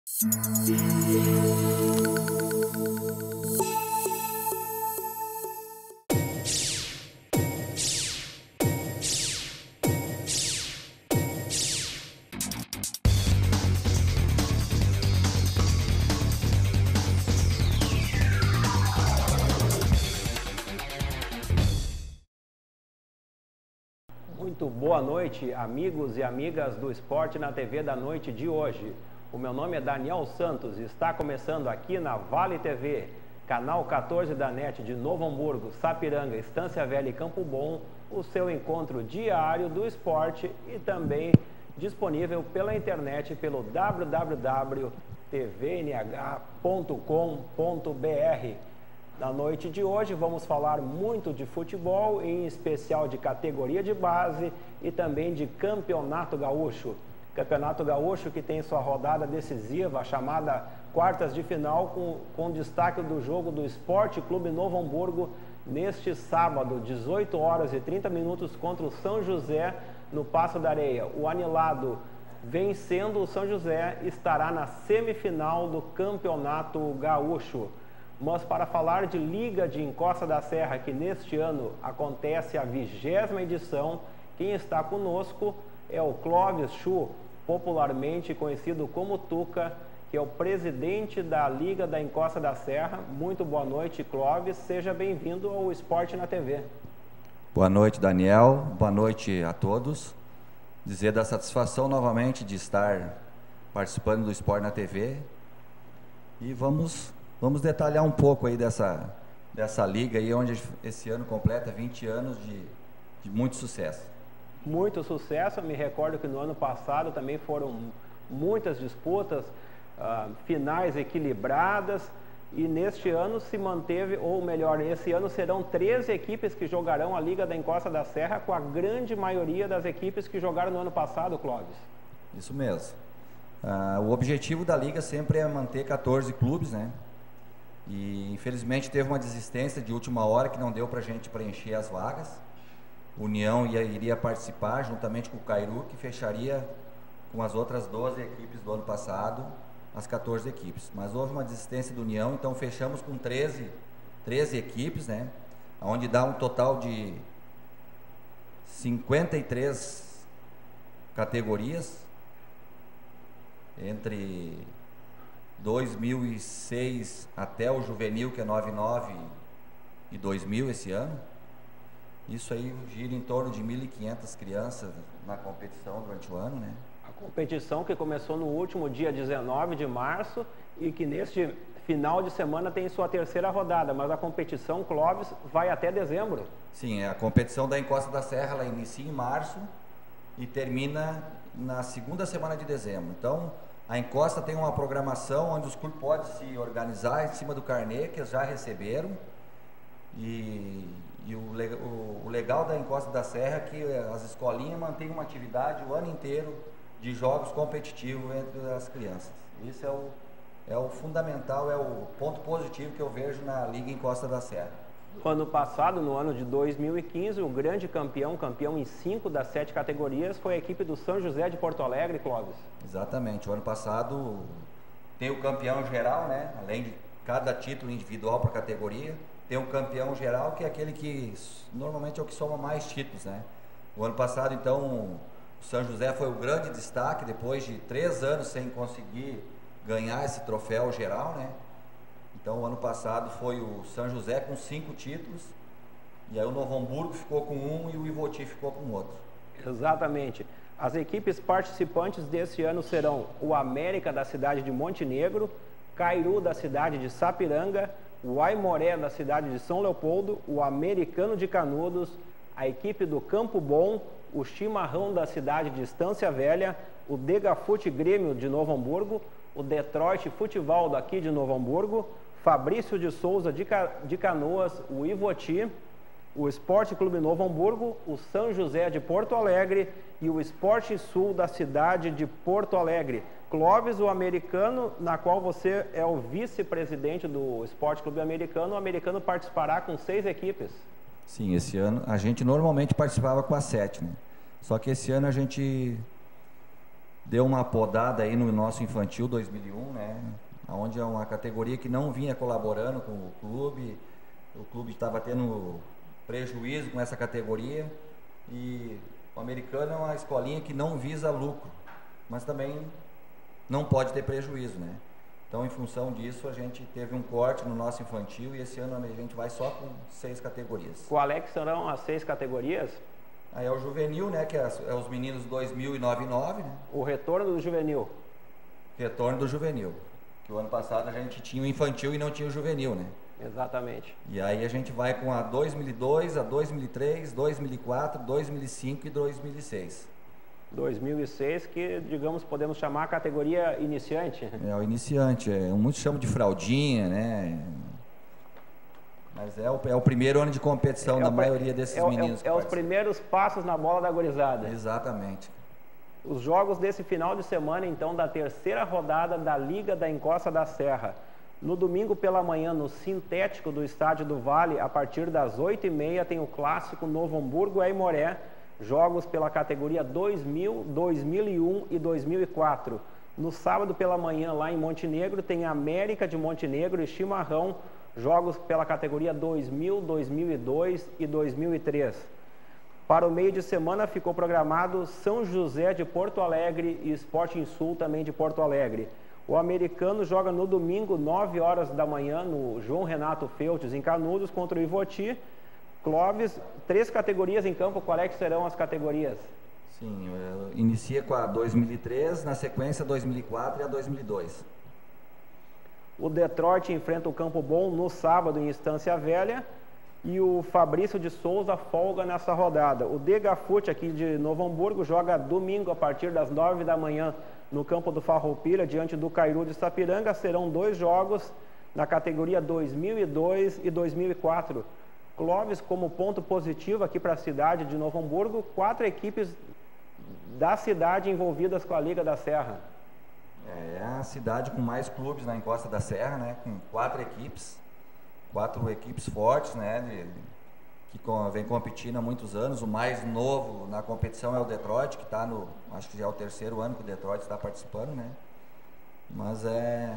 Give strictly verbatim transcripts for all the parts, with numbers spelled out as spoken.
Muito boa noite, amigos e amigas do Esporte na T V da noite de hoje. O meu nome é Daniel Santos e está começando aqui na Vale T V, canal quatorze da NET de Novo Hamburgo, Sapiranga, Estância Velha e Campo Bom, o seu encontro diário do esporte e também disponível pela internet pelo w w w ponto t v n h ponto com ponto b r. Na noite de hoje vamos falar muito de futebol, em especial de categoria de base e também de Campeonato Gaúcho. Campeonato Gaúcho que tem sua rodada decisiva, chamada quartas de final, com, com destaque do jogo do Esporte Clube Novo Hamburgo, neste sábado, dezoito horas e trinta minutos, contra o São José, no Passo da Areia. O anilado vencendo o São José estará na semifinal do Campeonato Gaúcho. Mas para falar de Liga de Encosta da Serra, que neste ano acontece a vigésima edição, quem está conosco é o Clóvis Chu, popularmente conhecido como Tuca, que é o presidente da Liga da Encosta da Serra. Muito boa noite, Clóvis. Seja bem-vindo ao Esporte na T V. Boa noite, Daniel. Boa noite a todos. Dizer da satisfação novamente de estar participando do Esporte na T V. E vamos... Vamos detalhar um pouco aí dessa, dessa liga aí, onde esse ano completa vinte anos de, de muito sucesso. Muito sucesso. Eu me recordo que no ano passado também foram muitas disputas, uh, finais equilibradas, e neste ano se manteve, ou melhor, esse ano serão treze equipes que jogarão a Liga da Encosta da Serra, com a grande maioria das equipes que jogaram no ano passado, Clóvis. Isso mesmo. Uh, o objetivo da liga sempre é manter quatorze clubes, né? E infelizmente teve uma desistência de última hora que não deu para a gente preencher as vagas. União ia, iria participar juntamente com o Cairu, que fecharia com as outras doze equipes do ano passado, as quatorze equipes. Mas houve uma desistência do União, então fechamos com treze, treze equipes, né? Onde dá um total de cinquenta e três categorias, entre dois mil e seis até o juvenil, que é noventa e nove, e dois mil esse ano. Isso aí gira em torno de mil e quinhentas crianças na competição durante o ano, né? A competição que começou no último dia dezenove de março e que neste final de semana tem sua terceira rodada, mas a competição, Clóvis, vai até dezembro. Sim, a competição da Encosta da Serra, ela inicia em março e termina na segunda semana de dezembro. Então, a Encosta tem uma programação onde os clubes podem se organizar em cima do carnê que eles já receberam. E, e o, o, o legal da Encosta da Serra é que as escolinhas mantêm uma atividade o ano inteiro de jogos competitivos entre as crianças. Isso é o, é o fundamental, é o ponto positivo que eu vejo na Liga Encosta da Serra. No ano passado, no ano de dois mil e quinze, o grande campeão, campeão em cinco das sete categorias, foi a equipe do São José de Porto Alegre, Clóvis. Exatamente. O ano passado tem o campeão geral, né? Além de cada título individual para categoria, tem um campeão geral que é aquele que normalmente é o que soma mais títulos, né? O ano passado, então, o São José foi o grande destaque, depois de três anos sem conseguir ganhar esse troféu geral, né? Então, o ano passado foi o São José com cinco títulos, e aí o Novo Hamburgo ficou com um e o Ivoti ficou com outro. Exatamente. As equipes participantes desse ano serão o América da cidade de Montenegro, Cairu da cidade de Sapiranga, o Aimoré da cidade de São Leopoldo, o Americano de Canudos, a equipe do Campo Bom, o Chimarrão da cidade de Estância Velha, o Degafute Grêmio de Novo Hamburgo, o Detroit Futebol daqui de Novo Hamburgo, Fabrício de Souza de, Ca... de Canoas, o Ivoti, o Esporte Clube Novo Hamburgo, o São José de Porto Alegre e o Esporte Sul da cidade de Porto Alegre. Clóvis, o americano, na qual você é o vice-presidente do Esporte Clube Americano, o americano participará com seis equipes. Sim, esse ano a gente normalmente participava com as sete, né? Só que esse ano a gente deu uma podada aí no nosso infantil dois mil e um, né? Onde é uma categoria que não vinha colaborando com o clube, o clube estava tendo prejuízo com essa categoria, e o Americano é uma escolinha que não visa lucro, mas também não pode ter prejuízo, né? Então, em função disso, a gente teve um corte no nosso infantil, e esse ano a gente vai só com seis categorias. Qual é que serão as seis categorias? Aí é o juvenil, né, que é, é os meninos dois mil e nove e nove, né? O retorno do juvenil. Retorno do juvenil. Que o ano passado a gente tinha o infantil e não tinha o juvenil, né? Exatamente. E aí a gente vai com a dois mil e dois, a dois mil e três, dois mil e quatro, dois mil e cinco e dois mil e seis. dois mil e seis, que, digamos, podemos chamar a categoria iniciante. É, o iniciante. É, muitos chamam de fraldinha, né? Mas é o, é o primeiro ano de competição é da o, maioria desses é, meninos. É, é os primeiros passos na bola da gurizada. Exatamente. Os jogos desse final de semana, então, da terceira rodada da Liga da Encosta da Serra. No domingo pela manhã, no sintético do Estádio do Vale, a partir das oito e meia, tem o clássico Novo Hamburgo e Aimoré, jogos pela categoria dois mil, dois mil e um e dois mil e quatro. No sábado pela manhã, lá em Montenegro, tem América de Montenegro e Chimarrão, jogos pela categoria dois mil, dois mil e dois e dois mil e três. Para o meio de semana ficou programado São José de Porto Alegre e Sporting Sul também de Porto Alegre. O Americano joga no domingo, nove horas da manhã, no João Renato Feltes, em Canudos, contra o Ivoti. Clóvis, três categorias em campo, qual é que serão as categorias? Sim, inicia com a dois mil e três, na sequência dois mil e quatro e a dois mil e dois. O Detroit enfrenta o Campo Bom no sábado em Estância Velha, e o Fabrício de Souza folga nessa rodada. O Degafute aqui de Novo Hamburgo joga domingo a partir das nove da manhã no campo do Farroupilha, diante do Cairu de Sapiranga. Serão dois jogos na categoria dois mil e dois e dois mil e quatro. Clóvis, como ponto positivo aqui para a cidade de Novo Hamburgo, quatro equipes da cidade envolvidas com a Liga da Serra. É a cidade com mais clubes na encosta da Serra, né? Com quatro equipes, quatro equipes fortes, né? De, que com, vem competindo há muitos anos. O mais novo na competição é o Detroit, que está no, acho que já é o terceiro ano que o Detroit está participando, né? Mas é,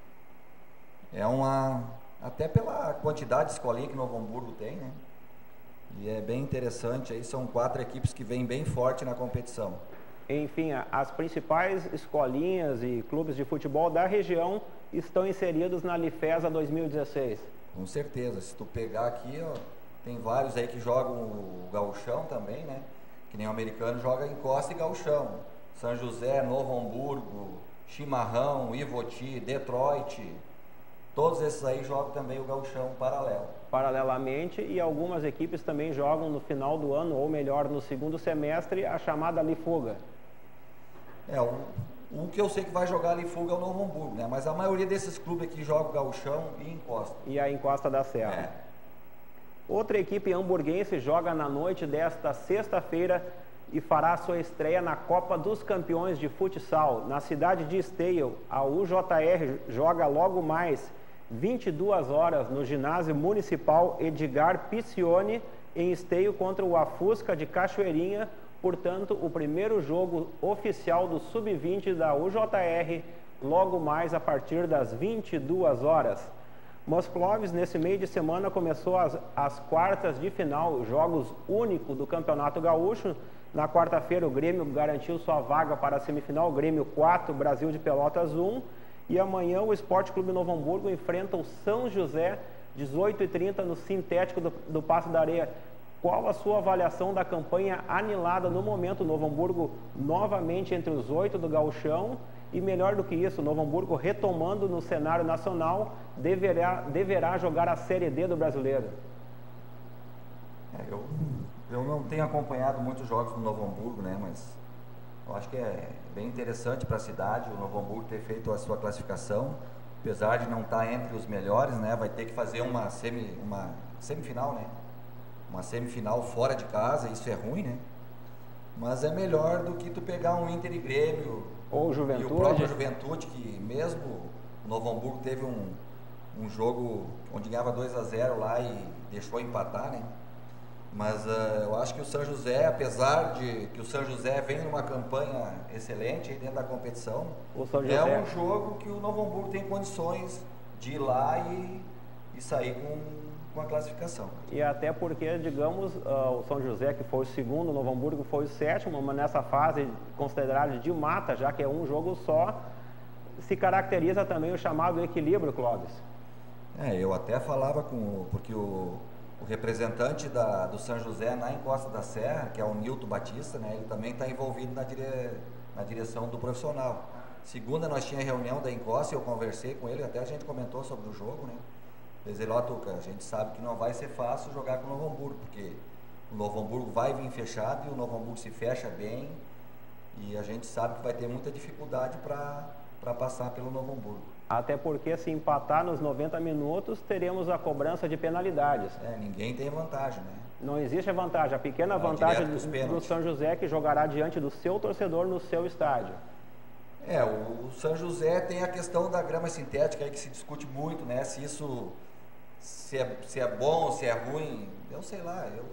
é uma, até pela quantidade de escolinha que Novo Hamburgo tem, né? E é bem interessante, aí são quatro equipes que vêm bem forte na competição. Enfim, as principais escolinhas e clubes de futebol da região estão inseridos na Lifesa dois mil e dezesseis. Com certeza, se tu pegar aqui, ó, tem vários aí que jogam o gauchão também, né? Que nem o Americano joga encosta e gauchão. São José, Novo Hamburgo, Chimarrão, Ivoti, Detroit, todos esses aí jogam também o gauchão paralelo. Paralelamente, e algumas equipes também jogam no final do ano, ou melhor, no segundo semestre, a chamada Lifuga. É, o, o que eu sei que vai jogar Lifuga é o Novo Hamburgo, né? Mas a maioria desses clubes aqui joga o gauchão e encosta. E a encosta da Serra. É. Outra equipe hamburguense joga na noite desta sexta-feira e fará sua estreia na Copa dos Campeões de Futsal. Na cidade de Esteio, a U J R joga logo mais vinte e duas horas no ginásio municipal Edgar Piccioni, em Esteio, contra o Afusca de Cachoeirinha. Portanto, o primeiro jogo oficial do sub vinte da U J R, logo mais a partir das vinte e duas horas. Mas Clóvis, nesse meio de semana, começou as, as quartas de final, jogos únicos do Campeonato Gaúcho. Na quarta-feira, o Grêmio garantiu sua vaga para a semifinal, Grêmio quatro, Brasil de Pelotas um. E amanhã o Esporte Clube Novo Hamburgo enfrenta o São José, dezoito e trinta, no sintético do, do Passo da Areia. Qual a sua avaliação da campanha anilada no momento? Novo Hamburgo novamente entre os oito do gauchão, e melhor do que isso, Novo Hamburgo retomando no cenário nacional, deverá, deverá jogar a Série D do Brasileiro. É, eu, eu não tenho acompanhado muitos jogos do Novo Hamburgo, né, mas eu acho que é bem interessante para a cidade o Novo Hamburgo ter feito a sua classificação, apesar de não estar entre os melhores, né, vai ter que fazer uma, semi, uma semifinal, né, uma semifinal fora de casa, isso é ruim, né, mas é melhor do que tu pegar um Inter e Grêmio, ou Juventude. E o próprio Juventude, que mesmo o Novo Hamburgo teve um, um jogo onde ganhava dois a zero lá e deixou empatar, né, Mas uh, eu acho que o São José, apesar de que o São José vem numa campanha excelente aí dentro da competição, José... é um jogo que o Novo Hamburgo tem condições de ir lá e, e sair com, com a classificação. E até porque, digamos, uh, o São José, que foi o segundo, o Novo Hamburgo foi o sétimo, mas nessa fase considerada de mata, já que é um jogo só, se caracteriza também o chamado equilíbrio, Clóvis. É, eu até falava com, porque o O representante da, do São José na Encosta da Serra, que é o Nilton Batista, né, ele também está envolvido na, dire, na direção do profissional. Segunda nós tínhamos reunião da Encosta e eu conversei com ele, até a gente comentou sobre o jogo, né? Dizer, ó, Tuca, a gente sabe que não vai ser fácil jogar com o Novo Hamburgo, porque o Novo Hamburgo vai vir fechado e o Novo Hamburgo se fecha bem e a gente sabe que vai ter muita dificuldade para passar pelo Novo Hamburgo. Até porque, se empatar nos noventa minutos, teremos a cobrança de penalidades. É, ninguém tem vantagem, né? Não existe a vantagem. A pequena Vai vantagem do, do São José, que jogará diante do seu torcedor no seu estádio. É, o, o São José tem a questão da grama sintética aí que se discute muito, né? Se isso se é, se é bom, se é ruim, eu sei lá. Eu,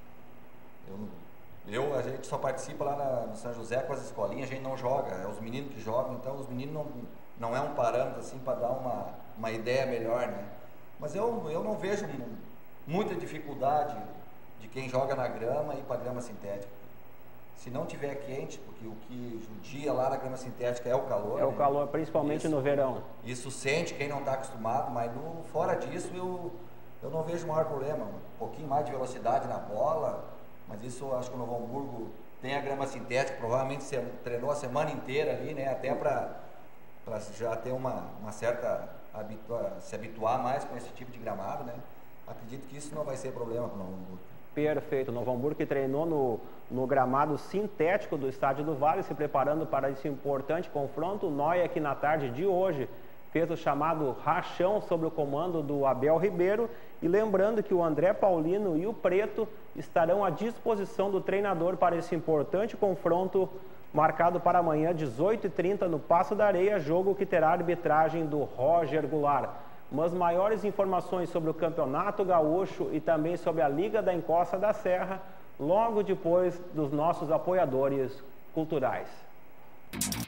eu, eu, a gente só participa lá na, no São José com as escolinhas, a gente não joga, é os meninos que jogam, então os meninos não... não é um parâmetro assim para dar uma, uma ideia melhor, né? Mas eu, eu não vejo muita dificuldade de quem joga na grama ir para a grama sintética. Se não tiver quente, porque o que judia lá na grama sintética é o calor. É o né? calor, principalmente isso, no verão. Isso sente quem não está acostumado, mas no, fora disso eu, eu não vejo o maior problema. Um pouquinho mais de velocidade na bola, mas isso eu acho que o Novo Hamburgo tem a grama sintética, provavelmente você treinou a semana inteira ali, né? Até para... para já ter uma, uma certa habitua, se habituar mais com esse tipo de gramado, né? Acredito que isso não vai ser problema para o Novo Hamburgo. Perfeito. O Novo Hamburgo que treinou no, no gramado sintético do Estádio do Vale, se preparando para esse importante confronto. O Noia, que na tarde de hoje fez o chamado rachão sob o comando do Abel Ribeiro. E lembrando que o André Paulino e o Preto estarão à disposição do treinador para esse importante confronto marcado para amanhã, dezoito e trinta, no Passo da Areia, jogo que terá a arbitragem do Roger Goulart. Mas maiores informações sobre o Campeonato Gaúcho e também sobre a Liga da Encosta da Serra, logo depois dos nossos apoiadores culturais.